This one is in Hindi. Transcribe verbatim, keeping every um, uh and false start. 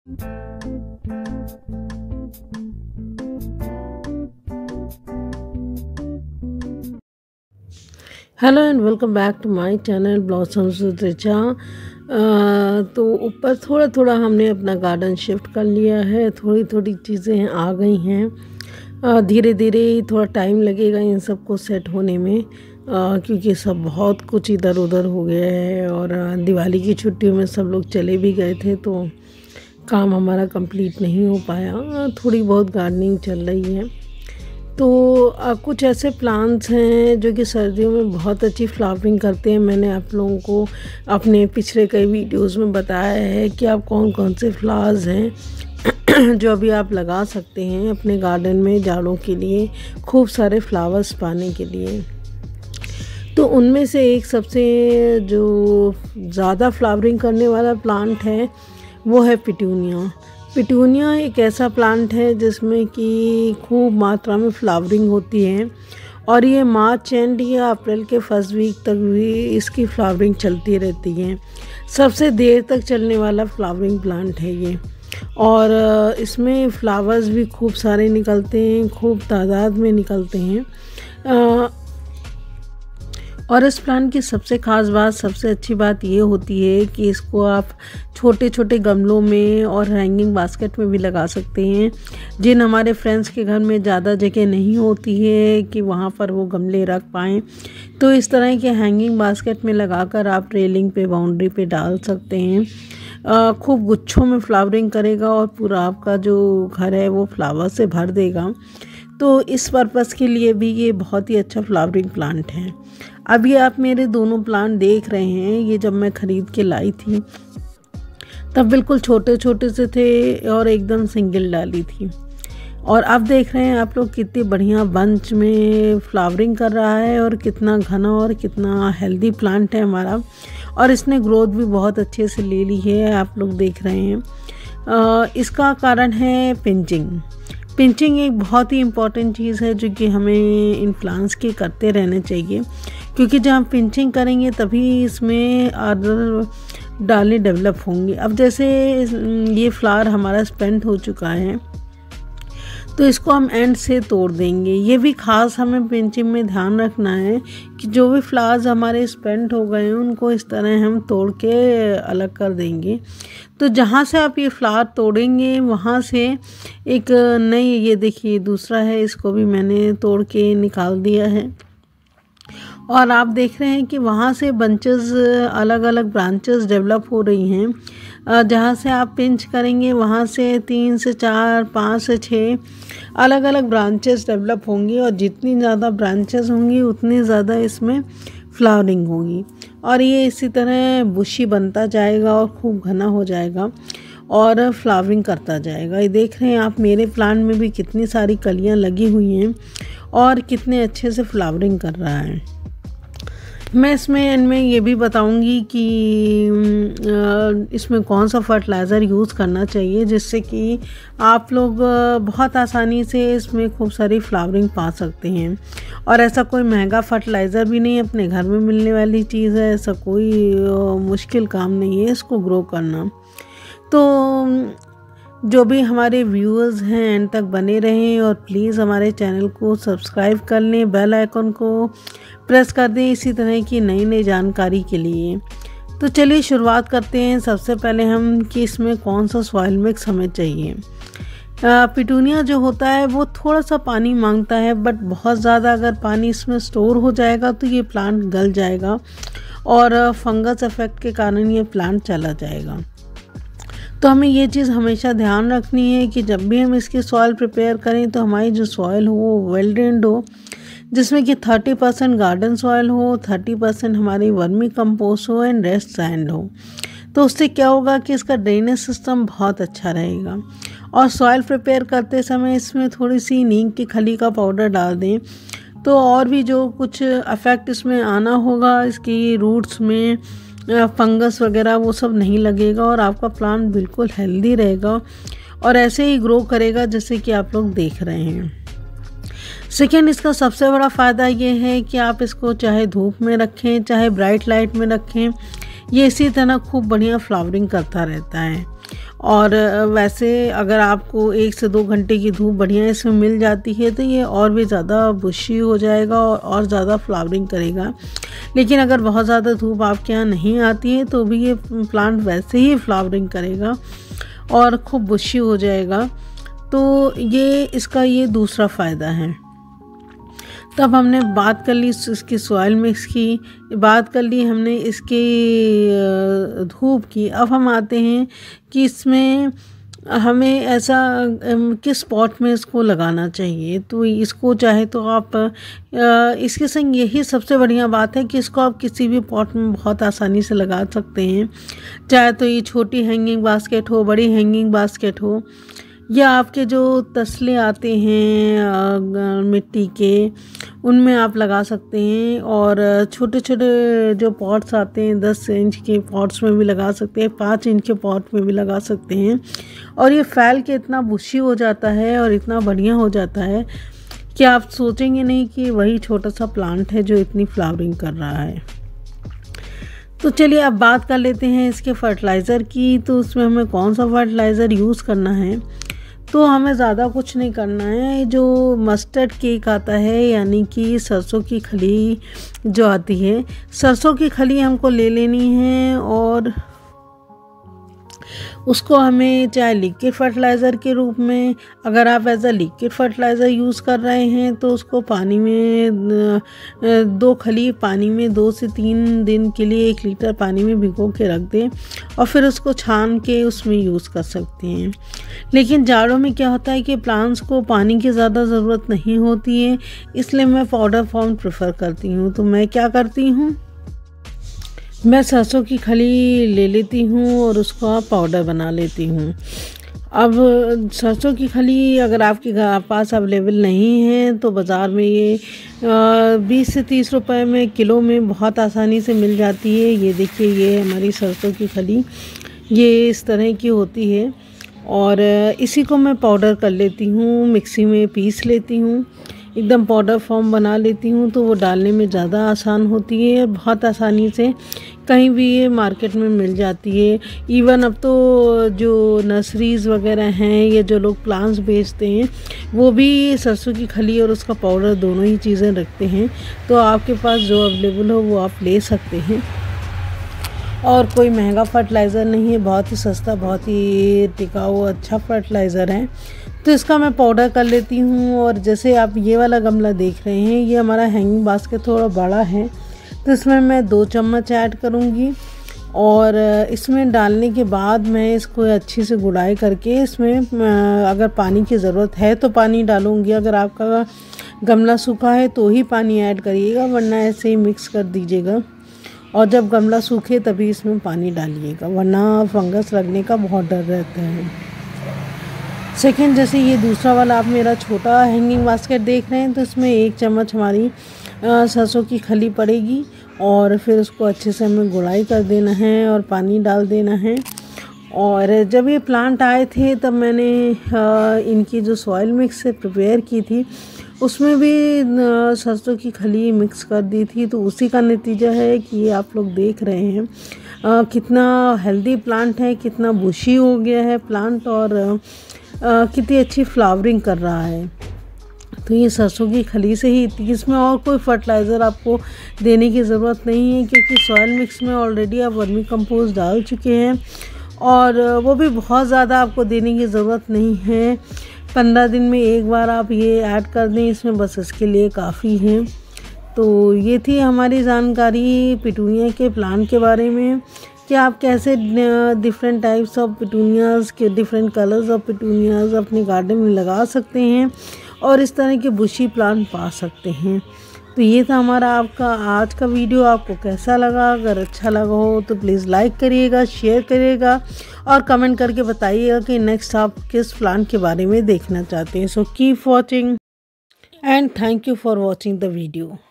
Hello and welcome back to my channel Blossoms with Richa. तो ऊपर थोड़ा थोड़ा हमने अपना गार्डन शिफ्ट कर लिया है, थोड़ी थोड़ी चीज़ें आ गई हैं। धीरे धीरे थोड़ा टाइम लगेगा इन सब को सेट होने में, आ, क्योंकि सब बहुत कुछ इधर उधर हो गया है और दिवाली की छुट्टियों में सब लोग चले भी गए थे तो काम हमारा कंप्लीट नहीं हो पाया। थोड़ी बहुत गार्डनिंग चल रही है। तो आ, कुछ ऐसे प्लांट्स हैं जो कि सर्दियों में बहुत अच्छी फ्लावरिंग करते हैं। मैंने आप लोगों को अपने पिछले कई वीडियोस में बताया है कि आप कौन कौन से फ्लावर्स हैं जो अभी आप लगा सकते हैं अपने गार्डन में जाड़ों के लिए, खूब सारे फ्लावर्स पाने के लिए। तो उनमें से एक सबसे जो ज़्यादा फ्लावरिंग करने वाला प्लांट है वो है पिटूनिया। पिटूनिया एक ऐसा प्लांट है जिसमें कि खूब मात्रा में फ्लावरिंग होती है और ये मार्च एंड या अप्रैल के फर्स्ट वीक तक भी इसकी फ्लावरिंग चलती रहती है। सबसे देर तक चलने वाला फ्लावरिंग प्लांट है ये, और इसमें फ्लावर्स भी खूब सारे निकलते हैं, खूब तादाद में निकलते हैं। और इस प्लांट की सबसे ख़ास बात, सबसे अच्छी बात ये होती है कि इसको आप छोटे छोटे गमलों में और हैंगिंग बास्केट में भी लगा सकते हैं। जिन हमारे फ्रेंड्स के घर में ज़्यादा जगह नहीं होती है कि वहाँ पर वो गमले रख पाएँ, तो इस तरह के हैंगिंग बास्केट में लगाकर आप रेलिंग पे, बाउंड्री पे डाल सकते हैं। खूब गुच्छों में फ्लावरिंग करेगा और पूरा आपका जो घर है वो फ्लावर से भर देगा। तो इस पर्पज़ के लिए भी ये बहुत ही अच्छा फ्लावरिंग प्लांट है। अब ये आप मेरे दोनों प्लांट देख रहे हैं, ये जब मैं ख़रीद के लाई थी तब बिल्कुल छोटे छोटे से थे और एकदम सिंगल डाली थी, और अब देख रहे हैं आप लोग कितनी बढ़िया बंच में फ्लावरिंग कर रहा है और कितना घना और कितना हेल्दी प्लांट है हमारा। और इसने ग्रोथ भी बहुत अच्छे से ले ली है, आप लोग देख रहे हैं। आ, इसका कारण है पिंचिंग। पिंचिंग एक बहुत ही इम्पॉर्टेंट चीज़ है जो कि हमें इन प्लांट्स की करते रहने चाहिए, क्योंकि जब हम पिंचिंग करेंगे तभी इसमें अदर डालें डेवलप होंगी। अब जैसे ये फ्लावर हमारा स्पेंड हो चुका है तो इसको हम एंड से तोड़ देंगे। ये भी खास हमें पिंचिंग में ध्यान रखना है कि जो भी फ्लावर्स हमारे स्पेंड हो गए हैं उनको इस तरह हम तोड़ के अलग कर देंगे। तो जहाँ से आप ये फ्लावर तोड़ेंगे वहाँ से एक नई, ये देखिए दूसरा है, इसको भी मैंने तोड़ के निकाल दिया है। और आप देख रहे हैं कि वहाँ से बंचेस, अलग अलग ब्रांचेस डेवलप हो रही हैं। जहाँ से आप पिंच करेंगे वहाँ से तीन से चार, पाँच से छः अलग अलग ब्रांचेस डेवलप होंगी, और जितनी ज़्यादा ब्रांचेस होंगी उतनी ज़्यादा इसमें फ्लावरिंग होगी और ये इसी तरह बुशी बनता जाएगा और खूब घना हो जाएगा और फ्लावरिंग करता जाएगा। ये देख रहे हैं आप मेरे प्लांट में भी कितनी सारी कलियाँ लगी हुई हैं और कितने अच्छे से फ्लावरिंग कर रहा है। मैं इसमें इनमें ये भी बताऊंगी कि इसमें कौन सा फर्टिलाइज़र यूज़ करना चाहिए जिससे कि आप लोग बहुत आसानी से इसमें खूब सारी फ्लावरिंग पा सकते हैं। और ऐसा कोई महंगा फर्टिलाइज़र भी नहीं, अपने घर में मिलने वाली चीज़ है, ऐसा कोई मुश्किल काम नहीं है इसको ग्रो करना। तो जो भी हमारे व्यूअर्स हैं एंड तक बने रहें और प्लीज़ हमारे चैनल को सब्सक्राइब कर लें, बेल आइकन को प्रेस कर दें इसी तरह की नई नई जानकारी के लिए। तो चलिए शुरुआत करते हैं। सबसे पहले हम कि इसमें कौन सा सॉइल मिक्स हमें चाहिए। पिटूनिया जो होता है वो थोड़ा सा पानी मांगता है, बट बहुत ज़्यादा अगर पानी इसमें स्टोर हो जाएगा तो ये प्लांट गल जाएगा और फंगस इफेक्ट के कारण ये प्लांट चला जाएगा। तो हमें ये चीज़ हमेशा ध्यान रखनी है कि जब भी हम इसकी सॉइल प्रिपेयर करें तो हमारी जो सॉइल हो वो वेल ड्रेन्ड हो, जिसमें कि थर्टी परसेंट गार्डन सॉइल हो, थर्टी परसेंट हमारी वर्मी कंपोस्ट हो एंड रेस्ट सैंड हो। तो उससे क्या होगा कि इसका ड्रेनेज सिस्टम बहुत अच्छा रहेगा। और सॉइल प्रिपेयर करते समय इसमें थोड़ी सी नीम की खली का पाउडर डाल दें तो और भी जो कुछ इफेक्ट इसमें आना होगा, इसकी रूट्स में फंगस वगैरह वो सब नहीं लगेगा और आपका प्लांट बिल्कुल हेल्दी रहेगा और ऐसे ही ग्रो करेगा जैसे कि आप लोग देख रहे हैं। सेकेंड, इसका सबसे बड़ा फ़ायदा ये है कि आप इसको चाहे धूप में रखें चाहे ब्राइट लाइट में रखें, ये इसी तरह खूब बढ़िया फ्लावरिंग करता रहता है। और वैसे अगर आपको एक से दो घंटे की धूप बढ़िया इसमें मिल जाती है तो ये और भी ज़्यादा बुशी हो जाएगा और और ज़्यादा फ्लावरिंग करेगा। लेकिन अगर बहुत ज़्यादा धूप आपके यहाँ नहीं आती है तो भी ये प्लांट वैसे ही फ्लावरिंग करेगा और खूब बुशी हो जाएगा। तो ये इसका ये दूसरा फ़ायदा है। तब हमने बात कर ली इसकी सॉइल मिक्स की, बात कर ली हमने इसके धूप की। अब हम आते हैं कि इसमें हमें ऐसा किस पॉट में इसको लगाना चाहिए। तो इसको चाहे तो आप इसके संग यही सबसे बढ़िया बात है कि इसको आप किसी भी पॉट में बहुत आसानी से लगा सकते हैं, चाहे तो ये छोटी हैंगिंग बास्केट हो, बड़ी हैंगिंग बास्केट हो, या आपके जो तसले आते हैं मिट्टी के उनमें आप लगा सकते हैं। और छोटे छोटे जो पॉट्स आते हैं दस इंच के पॉट्स में भी लगा सकते हैं, पाँच इंच के पॉट में भी लगा सकते हैं। और ये फैल के इतना बुशी हो जाता है और इतना बढ़िया हो जाता है कि आप सोचेंगे नहीं कि वही छोटा सा प्लांट है जो इतनी फ्लावरिंग कर रहा है। तो चलिए अब बात कर लेते हैं इसके फर्टिलाइज़र की। तो उसमें हमें कौन सा फर्टिलाइज़र यूज़ करना है। तो हमें ज़्यादा कुछ नहीं करना है। जो मस्टर्ड केक आता है यानी कि सरसों की खली जो आती है, सरसों की खली हमको ले लेनी है और उसको हमें चाहे लिक्विड फर्टिलाइज़र के रूप में, अगर आप as a liquid fertiliser use कर रहे हैं तो उसको पानी में दो खली पानी में दो से तीन दिन के लिए एक लीटर पानी में भिगो के रख दें और फिर उसको छान के उसमें यूज़ कर सकते हैं। लेकिन जाड़ों में क्या होता है कि प्लांट्स को पानी की ज़्यादा ज़रूरत नहीं होती है, इसलिए मैं पाउडर फॉर्म प्रेफर करती हूँ। तो मैं क्या करती हूँ, मैं सरसों की खली ले लेती हूँ और उसको आप पाउडर बना लेती हूँ। अब सरसों की खली अगर आपके पास अवेलेबल नहीं है तो बाज़ार में ये बीस से तीस रुपए में किलो में बहुत आसानी से मिल जाती है। ये देखिए, ये हमारी सरसों की खली ये इस तरह की होती है और इसी को मैं पाउडर कर लेती हूँ, मिक्सी में पीस लेती हूँ, एकदम पाउडर फॉर्म बना लेती हूँ। तो वो डालने में ज़्यादा आसान होती है, बहुत आसानी से कहीं भी ये मार्केट में मिल जाती है। इवन अब तो जो नर्सरीज़ वगैरह हैं या जो लोग प्लांट्स बेचते हैं वो भी सरसों की खली और उसका पाउडर दोनों ही चीज़ें रखते हैं। तो आपके पास जो अवेलेबल हो वो आप ले सकते हैं। और कोई महंगा फर्टिलाइज़र नहीं है, बहुत ही सस्ता, बहुत ही टिकाऊ अच्छा फर्टिलाइज़र है। तो इसका मैं पाउडर कर लेती हूँ। और जैसे आप ये वाला गमला देख रहे हैं, ये हमारा हैंगिंग बास्केट थोड़ा बड़ा है तो इसमें मैं दो चम्मच ऐड करूँगी और इसमें डालने के बाद मैं इसको अच्छी से गुड़ाई करके इसमें अगर पानी की ज़रूरत है तो पानी डालूँगी। अगर आपका गमला सूखा है तो ही पानी ऐड करिएगा, वरना ऐसे ही मिक्स कर दीजिएगा। और जब गमला सूखे तभी इसमें पानी डालिएगा, वरना फंगस लगने का बहुत डर रहता है। सेकेंड, जैसे ये दूसरा वाला आप मेरा छोटा हैंगिंग बास्केट देख रहे हैं तो इसमें एक चम्मच हमारी सरसों की खली पड़ेगी और फिर उसको अच्छे से हमें गुड़ाई कर देना है और पानी डाल देना है। और जब ये प्लांट आए थे तब मैंने इनकी जो सॉइल मिक्स से प्रिपेयर की थी उसमें भी सरसों की खली मिक्स कर दी थी। तो उसी का नतीजा है कि ये आप लोग देख रहे हैं आ, कितना हेल्दी प्लांट है, कितना बुशी हो गया है प्लांट और आ, कितनी अच्छी फ्लावरिंग कर रहा है। तो ये सरसों की खली से ही, इसमें और कोई फर्टिलाइज़र आपको देने की ज़रूरत नहीं है क्योंकि सॉइल मिक्स में ऑलरेडी आप वर्मी कंपोस्ट डाल चुके हैं और वो भी बहुत ज़्यादा आपको देने की ज़रूरत नहीं है। पंद्रह दिन में एक बार आप ये ऐड कर दें इसमें, बस इसके लिए काफ़ी है। तो ये थी हमारी जानकारी पिटूनिया के प्लांट के बारे में कि आप कैसे डिफरेंट टाइप्स ऑफ पिटूनियाज़ के डिफरेंट कलर्स ऑफ पिटूनियाज़ अपने गार्डन में लगा सकते हैं और इस तरह के बुशी प्लांट पा सकते हैं। तो ये था हमारा आपका आज का वीडियो। आपको कैसा लगा? अगर अच्छा लगा हो तो प्लीज़ लाइक करिएगा, शेयर करिएगा और कमेंट करके बताइएगा कि नेक्स्ट आप किस प्लांट के बारे में देखना चाहते हैं। So keep watching and thank you for watching the video.